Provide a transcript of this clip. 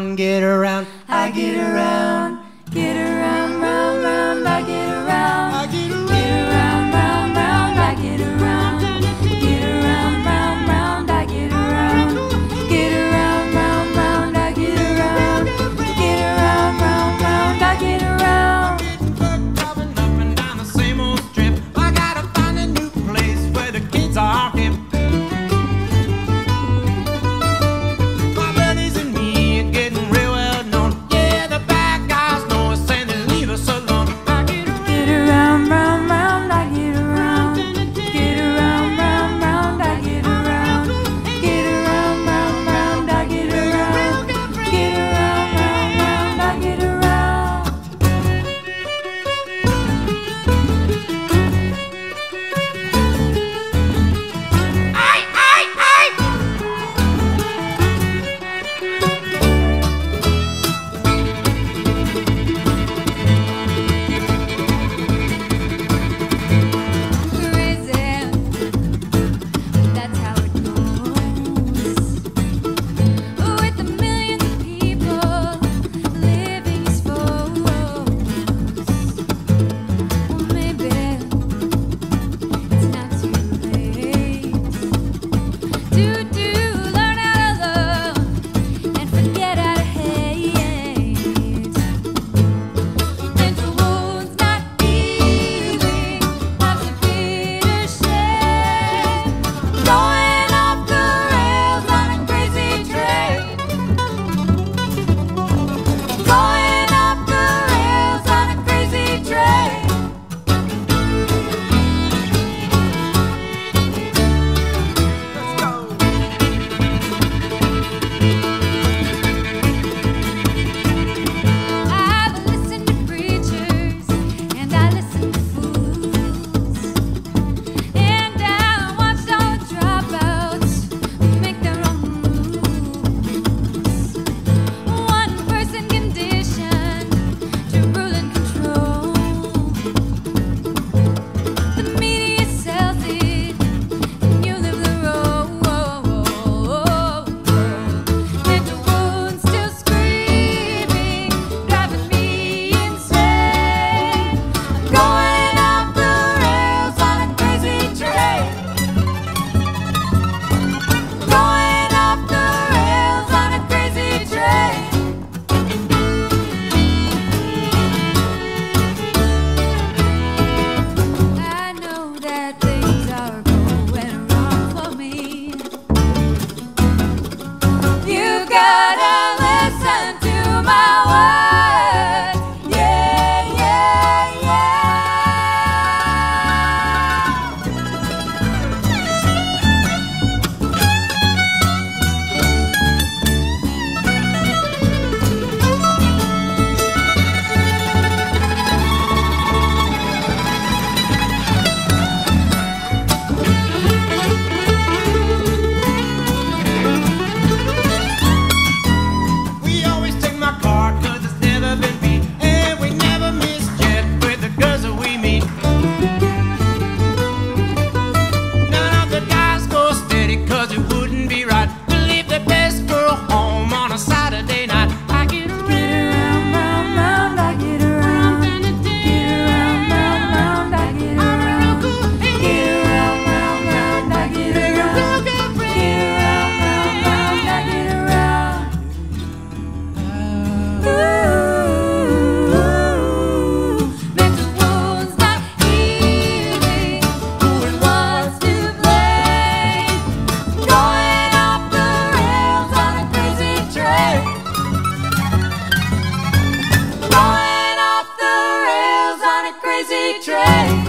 around, get around. I get around, round, round, I get around. I get around, round, round, I get around. Get around, round, round, I get around. Get around, round, round, I get around. Get around, round, round, I get around. Driving up and down the same old strip. I gotta find a new place where the kids are hip. My buddies and me are getting real well known. Yeah, the bad guys know us and they leave us alone. I get around, round, round, I get around. Get around, round, round, I get around. Get around, round, round, I get around. Get around, round, round, I get around. That's how it goes. With a million people living exposed. Well, maybe it's not too late to learn how to love and forget how to hate. Mental wounds not healing, love's a bitter shame. Going off the rails on a crazy train. Going off the rails on a crazy train. I've listened to preachers and I listened to fools, and I watched all the dropouts make their own rules. One person conditioned to rule and control. The media sells it, and you live the role. Mental wounds still screaming, driving me insane. I'm going off the rails on a crazy train. Going off the rails on a crazy train. I know that things are going wrong for me. You gotta listen to my words. Yeah, yeah, yeah. We always take my car 'cause it's never been beat, and we never miss jet with the girls that we meet. None of the guys go steady 'cause it wouldn't be right to leave the best girl home on a Saturday night. I get Round, round, round, I get around. Get around, round, round, I get around. Get around, round, round, I get around. Get around, round, round, I get around. Mental wounds not healing. Who was to blame? Going off the rails on a crazy train. Going off the rails on a crazy train.